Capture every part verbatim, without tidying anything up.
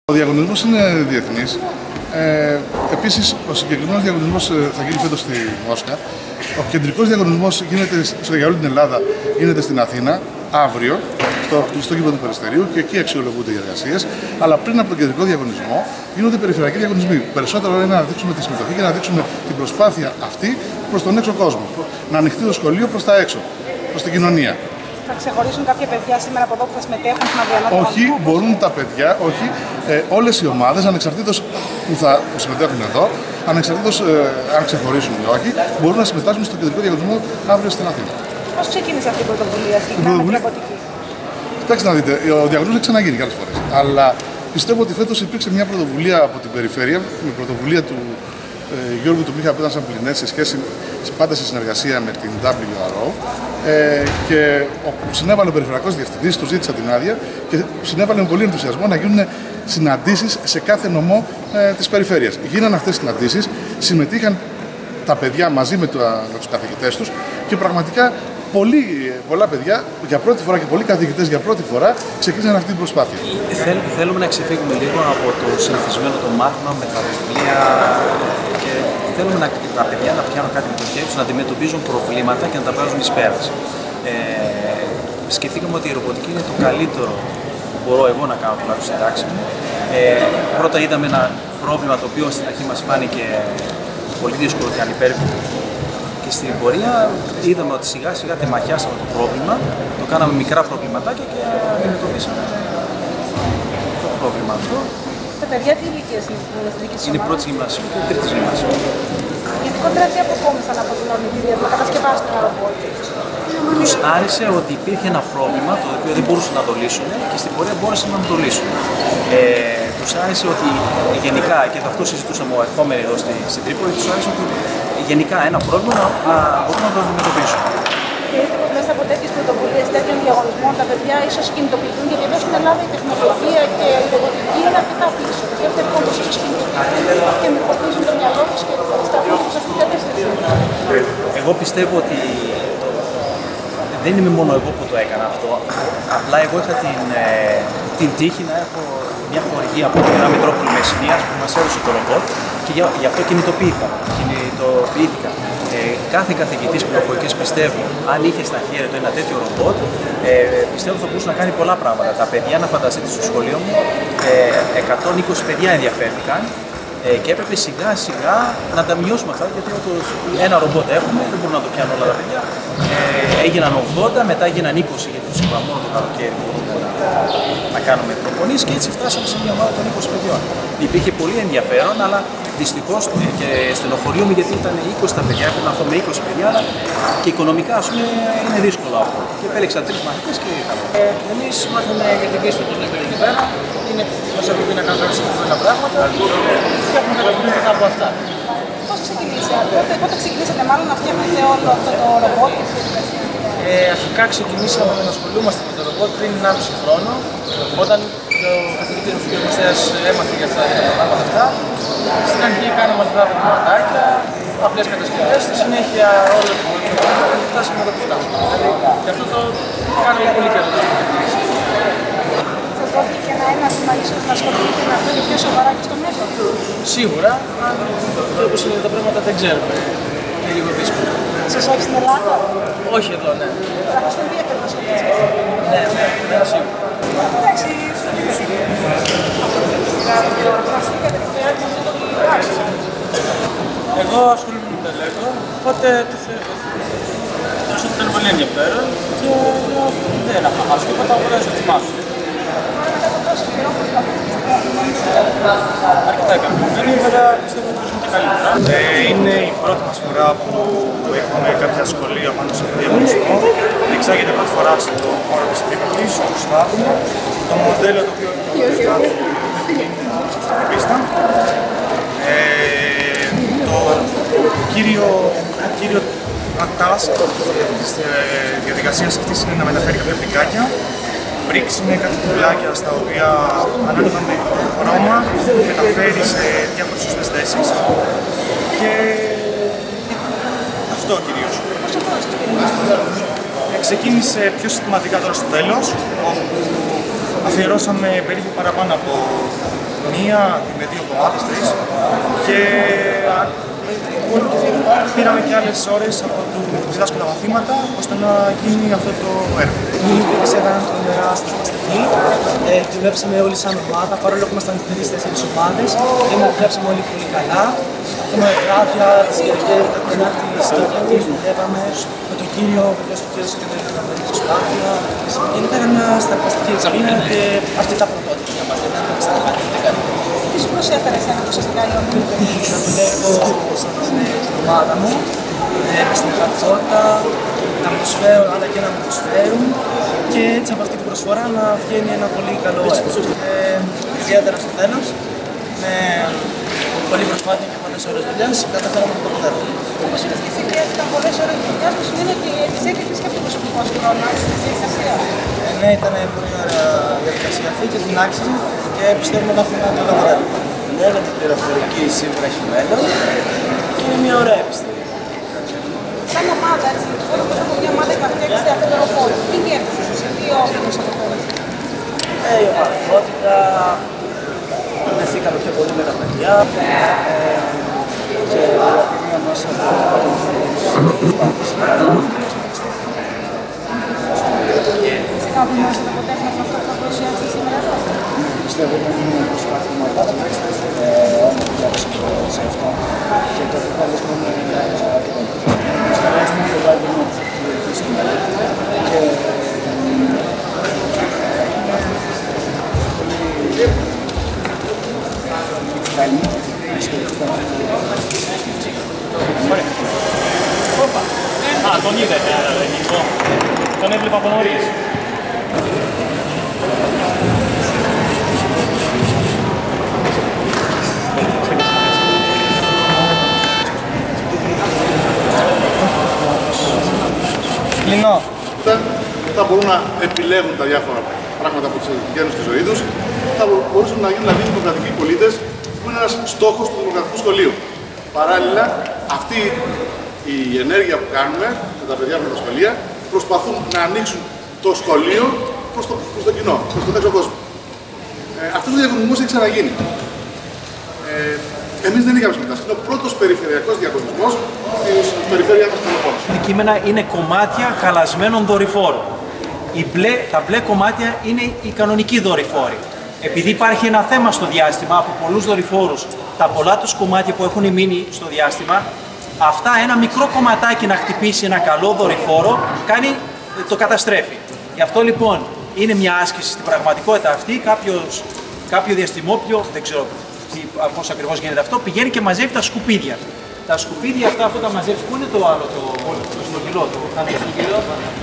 Ο διαγωνισμός είναι διεθνής. Ε, επίσης, ο συγκεκριμένος διαγωνισμός θα γίνει φέτος στη Μόσχα. Ο κεντρικός διαγωνισμός γίνεται για όλη την Ελλάδα, γίνεται στην Αθήνα αύριο, στο κλειστό γήπεδο του Περιστερίου, και εκεί αξιολογούνται οι εργασίες. Αλλά πριν από τον κεντρικό διαγωνισμό γίνονται περιφερειακοί διαγωνισμοί. Περισσότερο είναι να δείξουμε τη συμμετοχή και να δείξουμε την προσπάθεια αυτή προς τον έξω κόσμο. Να ανοιχτεί το σχολείο προς τα έξω, προς την κοινωνία. Θα ξεχωρίσουν κάποια παιδιά σήμερα από εδώ που θα συμμετέχουν στην αυριανό διαγωνισμό? Όχι, μπορούν τα παιδιά, όχι. Ε, όλες οι ομάδες, ανεξαρτήτως που θα που συμμετέχουν εδώ, ανεξαρτήτως ε, αν ξεχωρίσουν ή όχι, μπορούν να συμμετάσχουν στο κεντρικό διαγωνισμό αύριο στην Αθήνα. Πώς ξεκίνησε αυτή η πρωτοβουλία, συγκεκριμένα με την Αγροτική? Κοιτάξτε να δείτε, ο διαγωνισμός έχει ξαναγίνει κάποιες φορές. Αλλά πιστεύω ότι φέτος υπήρξε μια πρωτοβουλία από την περιφέρεια, με πρωτοβουλία του ε, Γιώργου του Μίχα Πέτανσαν Πλινέτ, σε σχέση πάντα σε συνεργασία με την ντάμπλιου αρ ο, ε, και όπου συνέβαλε ο Περιφερειακός Διευθυντής, του ζήτησα την άδεια και συνέβαλε με πολύ ενθουσιασμό να γίνουν συναντήσεις σε κάθε νομό ε, της περιφέρειας. Γίνανε αυτές τις συναντήσεις, συμμετείχαν τα παιδιά μαζί με, το, με τους καθηγητές τους και πραγματικά πολλοί, πολλά παιδιά για πρώτη φορά και πολλοί καθηγητές για πρώτη φορά ξεκίνησαν αυτή την προσπάθεια. Θέλ, θέλουμε να ξεφύγουμε λίγο από το συνηθισμένο το μάθημα με τα βιβλία και θέλουμε να, τα παιδιά να πιάνουν κάτι με το χέρι τους, να αντιμετωπίζουν προβλήματα και να τα βγάζουν εις πέρας. Ε, σκεφτήκαμε ότι η ρομποτική είναι το καλύτερο που μπορώ εγώ να κάνω τουλάχιστον στην τάξη μου. Ε, πρώτα είδαμε ένα πρόβλημα το οποίο στην αρχή μας φάνηκε πολύ δύσκολο και ανυπέρβλητο. Και στην πορεία είδαμε ότι σιγά σιγά τεμαχιάσαμε το πρόβλημα, το κάναμε μικρά προβληματάκια και αντιμετωπίσαμε το πρόβλημα αυτό. Τα παιδιά τι ηλικίες είναι στην δική σας Είναι ομάδα? πρώτη γυμνασίου και τρίτη γυμνασίου. Γιατί κοντά τι αποκόμισαν από την ορμητήρια που κατασκευάσουν ένα ρομπότ? Τους άρεσε ότι υπήρχε ένα πρόβλημα το οποίο δεν μπορούσαν να το λύσουν και στην πορεία μπόρεσαν να το λύσουν. Ε, τους άρεσε ότι γενικά, και αυτό συζητούσαμε ο ερχόμενοι εδώ στη, στην Τρίπολη, τους άρεσε ότι γενικά ένα πρόβλημα να, να μπορούν να το αντιμετωπίσουν. Θεωρείτε πως μέσα από τέτοιες πρωτοβουλίες, τέτοιων διαγωνισμών, τα παιδιά ίσως κινητοποιηθούν, γιατί εδώ στην Ελλάδα η τεχνολογία και η ρομποτική είναι αρκετά πίσω. Πιστεύετε λοιπόν πως ίσως κινητοποιηθούν και μυθοποιήσουν το μυαλό τους και θα σταθούν προς αυτήν την κατεύθυνση? Εγώ πιστεύω ότι δεν είμαι μόνο εγώ που το έκανα αυτό. Απλά εγώ είχα την, ε, την τύχη να έχω μια χορηγία από την Μητρόπολη Μεσσηνίας που μας έδωσε το ρομπότ και γι' αυτό κινητοποιήθηκα. κινητοποιήθηκα. Ε, κάθε καθηγητής πληροφορικής πιστεύω, αν είχε στα χέρια του ένα τέτοιο ρομπότ, ε, πιστεύω θα μπορούσε να κάνει πολλά πράγματα. Τα παιδιά, να φανταστείτε, στο σχολείο μου, ε, εκατόν είκοσι παιδιά ενδιαφέρθηκαν. Ε, και έπρεπε σιγά σιγά να τα μειώσουμε αυτά, γιατί όπως ένα ρομπότ έχουμε, δεν μπορούν να το πιάνουν όλα τα παιδιά. Ε, έγιναν ογδόντα, μετά έγιναν είκοσι, γιατί τους είπα μόνο το καλοκαίρι μπορούμε να, να κάνουμε προπονήσεις και έτσι φτάσαμε σε μια ομάδα των είκοσι παιδιών. Υπήρχε πολύ ενδιαφέρον, αλλά δυστυχώς και στενοχωρείο μου, γιατί ήταν είκοσι τα παιδιά, έπρεπε να έρθω με είκοσι παιδιά, αλλά και οικονομικά ας πούμε είναι δύσκολο αυτό. Και επέλεξα τρεις μαθητές και ήρθαμε. Ε, εμείς μάθαμε για την πίστη που είναι εκεί πέρα. Είναι μας ακούει να κάνουμε συγκεκριμένα πράγματα και έχουμε καταφέρει μετά από αυτά. Πώς ξεκινήσατε, πότε, πότε ξεκινήσατε μάλλον να φτιάχνετε όλο αυτό το ρομπότ και τη διαδικασία? Ε, αρχικά ξεκινήσαμε να ασχολούμαστε με το ρομπότ πριν ενάμιση χρόνο, όταν ο καθηγητής μου ο Μιστέας έμαθε για αυτά τα πράγματα αυτά. Στην αρχή κάναμε αυτά τα πραγματάκια, απλές κατασκευές, στη συνέχεια όλο το ρομπότ και φτάσαμε εδώ που φτάσαμε. Δηλαδή, γι' αυτό το κάναμε πολύ καιρό. Σας δόθηκε και ένα ένασμα ίσως να ασχοληθείτε με αυτό και πιο σοβαρά και στο μέλλον? Σίγουρα, αν όπως είναι τα πράγματα δεν ξέρουμε. Είναι λίγο δύσκολο. Σας όχι στην Ελλάδα? Όχι εδώ, ναι. Αλλά στην ενδιαφέρον να ασχοληθείτε? Ναι, ναι, ναι, σίγουρα. Εντάξει, εγώ ασχολούμαι με το Lego, οπότε το θεωρούσα ότι ήταν πολύ ενδιαφέρον και δεν έχω να χάσω τίποτα, οπότε θα ετοιμάσω. Αρκετά ικανοποιημένοι, βέβαια πιστεύω ότι μπορούμε και καλύτερα. Είναι η πρώτη μας φορά που έχουμε κάποια σχολεία πάνω σε αυτό το διαγωνισμό. Διεξάγεται πρώτη φορά στο χώρο της Τρίπολης, στο Στάδιο. Το μοντέλο το οποίο έχουμε στην πίστα. Ε, το κύριο, κύριο task της διαδικασίας αυτής είναι να μεταφέρει κάποια πικάκια. Bricks είναι κάτι πουλάκια στα οποία ανάλογα με το χρώμα μεταφέρει σε διάφορες σωστές θέσεις και αυτό κυρίως. Ξεκίνησε πιο συστηματικά τώρα στο τέλος, όπου αφιερώσαμε περίπου παραπάνω από μία, με δύο εβδομάδες, τρεις. Και πήραμε και άλλες ώρες από του διδάσκοντα μαθήματα ώστε να γίνει αυτό το έργο. Οι Λίβιες έκαναν τρομερά στραταστική. Ε, δουλέψαμε όλοι σαν ομάδα, παρόλο που ήμασταν τρεις-τέσσερις ομάδες. Εμείς δουλέψαμε όλοι πολύ καλά. Έχουμε γράφια, τις κερκές, τα κοινά της κερκής, δουλεύαμε. Με τον κύριο, βεβαίως ο κύριος και την προσπάθεια. Γενικά ήταν μια στραταστική εμπειρία και αρκετά πρωτότυπη για μας. Δεν είχαμε ξανακάνει ούτε κάτι. Τι σου προσέφερε εσένα ουσιαστικά η ομάδα? Να δουλεύω στην ομάδα μου, με στην καθότητα, να μου προσφέρω αλλά και να μου προσφέρουν και έτσι από αυτή την προσφορά να βγαίνει ένα πολύ καλό έργο. Ε, ιδιαίτερα στο τέλος, με πολλή προσπάθεια και πολλές ώρες δουλειάς, καταφέραμε το αποτέλεσμα. Όπως είπες και εσύ, ήταν πολλές ώρες δουλειάς, που σημαίνει ότι τις έκριτες και από το προσωπικό σου χρόνο, έτσι, στη διαδικασία. Ε, ναι, ήταν πολύ ωραία διαδικασία αυτή και την άξιζε και πιστεύουμε να έχουμε ένα καλό αποτέλεσμα. Ναι, για την πληροφορική σίγουρα έχει μέλλον και είναι μια ωραία επιστήμη. Σαν ομάδα, έτσι, θέλω να πω μια ομάδα που φτιάξει αυτό το ρομπότ. Τι κέρδισες εσύ, τι όφελος από το Ε, η ομαδικότητα, δεθήκαμε πιο πολύ με τα παιδιά ε, και μια μας από Κάπου μέσα το αποτέλεσμα από αυτό που θα παρουσιάσει σήμερα εδώ. πιστεύω ότι είναι ένα προσπάθημα σε αυτό και το αποτέλεσμα είναι στο ρέσμα το βάζει μου και καλή Ωραία. Α, τον είδατε, Νίκο. Τον έβλεπα από νωρίς. Κλεινό. Θα μπορούν να επιλέγουν τα διάφορα πράγματα που τους βγαίνουν στη ζωή τους. Θα μπορούσαν να γίνουν δηλαδή δημοκρατικοί πολίτες, που είναι ένας στόχος του δημοκρατικού σχολείου. Παράλληλα, αυτή η ενέργεια που κάνουμε με τα παιδιά με τα σχολεία προσπαθούν να ανοίξουν το σχολείο προς το, προς το κοινό, προς τον έξω κόσμο. Ε, αυτός ο διαγωνισμός έχει ξαναγίνει. Ε, Εμείς δεν είχαμε συμμετάσχει. Είναι ο πρώτος περιφερειακός διαγωνισμός της περιφέρειας μας του Πελοπόννησου. Τα αντικείμενα είναι κομμάτια χαλασμένων δορυφόρων. Οι μπλε, τα μπλε κομμάτια είναι οι κανονικοί δορυφόροι. Επειδή υπάρχει ένα θέμα στο διάστημα από πολλούς δορυφόρους, τα πολλά τους κομμάτια που έχουν μείνει στο διάστημα, αυτά ένα μικρό κομματάκι να χτυπήσει ένα καλό δορυφόρο, κάνει, το καταστρέφει. Γι' αυτό λοιπόν είναι μια άσκηση στην πραγματικότητα αυτή, κάποιος, κάποιο διαστημόπλιο, δεν ξέρω πώς ακριβώς γίνεται αυτό, πηγαίνει και μαζεύει τα σκουπίδια. Τα σκουπίδια αυτά, αφού τα μαζεύει, πού είναι το άλλο, το, το στρογγυλό, το στρογγυλό.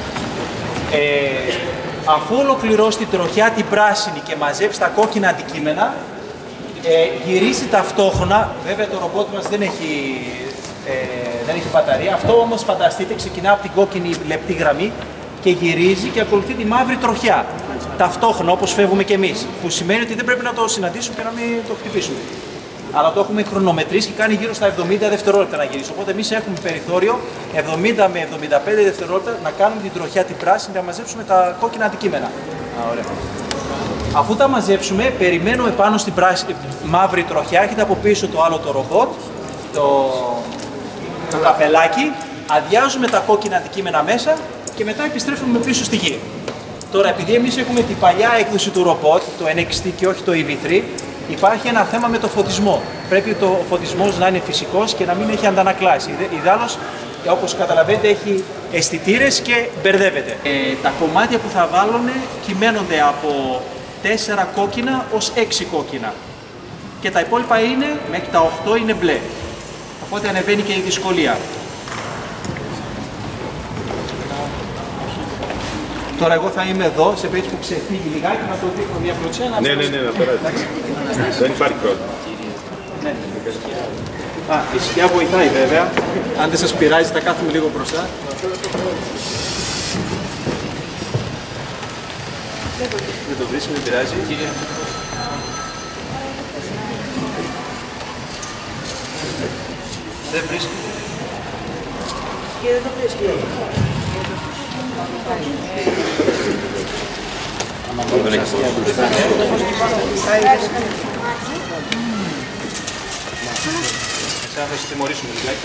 Ε, αφού ολοκληρώσει την τροχιά την πράσινη και μαζέψει τα κόκκινα αντικείμενα, ε, γυρίσει ταυτόχρονα, βέβαια το ρομπότ μας δεν έχει, ε, δεν έχει μπαταρία, αυτό όμως φανταστείτε ξεκινά από την κόκκινη λεπτή γραμμή και γυρίζει και ακολουθεί τη μαύρη τροχιά. Ταυτόχρονα όπως φεύγουμε κι εμείς, που σημαίνει ότι δεν πρέπει να το συναντήσουμε και να μην το χτυπήσουμε. Αλλά το έχουμε χρονομετρήσει και κάνει γύρω στα εβδομήντα δευτερόλεπτα να γυρίσει. Οπότε εμείς έχουμε περιθώριο εβδομήντα με εβδομήντα πέντε δευτερόλεπτα να κάνουμε την τροχιά την πράσινη να μαζέψουμε τα κόκκινα αντικείμενα. Α, ωραία. Αφού τα μαζέψουμε, περιμένουμε πάνω στην πράσινη, μαύρη τροχιά, έρχεται από πίσω το άλλο το ρομπότ, το, το καπελάκι, αδειάζουμε τα κόκκινα αντικείμενα μέσα και μετά επιστρέφουμε πίσω στη γη. Τώρα, επειδή εμείς έχουμε την παλιά έκδοση του ρομπότ, το εν εξ τι και όχι το ι βι θρι, υπάρχει ένα θέμα με το φωτισμό. Πρέπει το φωτισμός να είναι φυσικός και να μην έχει αντανακλάσει. Ιδάλλως, όπως καταλαβαίνετε, έχει αισθητήρες και μπερδεύεται. Ε, τα κομμάτια που θα βάλουν κυμαίνονται από τέσσερα κόκκινα ως έξι κόκκινα. Και τα υπόλοιπα είναι, μέχρι τα οκτώ είναι μπλε. Οπότε ανεβαίνει και η δυσκολία. Τώρα εγώ θα είμαι εδώ, σε περίπτωση που ξεφύγει λιγάκι, να το δείχνω μια κλωτσιά. Ναι, ναι, ναι, να περάσει. Δεν υπάρχει πρόβλημα. Ναι. Α, η σκιά βοηθάει βέβαια. Αν δεν σας πειράζει, θα κάθομαι λίγο μπροστά. Δεν το βρίσκω, δεν πειράζει. Δεν βρίσκω. Και δεν το βρίσκω. Δεν έχει θα σας τιμωρήσουμε λιγάκι.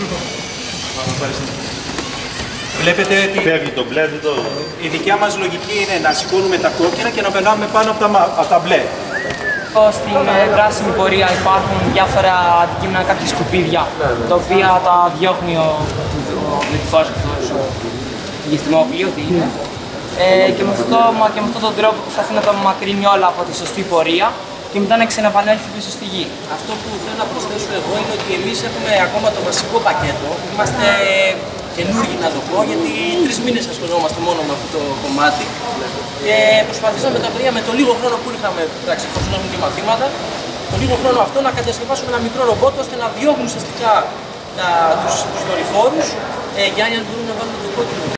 Βλέπετε ότι Φεύγει το μπλε, δεν το... η δικιά μας λογική είναι να σηκώνουμε τα κόκκινα και να περνάμε πάνω από τα, μα- από τα μπλε. Στην ε, πράσινη πορεία υπάρχουν διάφορα αντικείμενα, κάποια σκουπίδια, τα οποία τα διώχνει ο πληθυσμός αυτός, ο διαστημόπλιο, τι είναι. Ε, και, με αυτό, μα- και με αυτόν τον τρόπο προσπαθεί να τα μακρύνει όλα από τη σωστή πορεία και μετά να ξαναπανέλθει πίσω στη γη. Αυτό που θέλω να προσθέσω εγώ είναι ότι εμείς έχουμε ακόμα το βασικό πακέτο. Είμαστε καινούργοι, να το πω, γιατί τρεις μήνες ασχολούμαστε μόνο με αυτό το κομμάτι. Και προσπαθήσαμε τα παιδιά με το λίγο χρόνο που είχαμε, εντάξει, εφόσον έχουν και μαθήματα, το λίγο χρόνο αυτό να κατασκευάσουμε ένα μικρό ρομπότ ώστε να διώχνουν ουσιαστικά τα, τους, τους δορυφόρους ε, για να μπορούν να βάλουν το κόκκινο.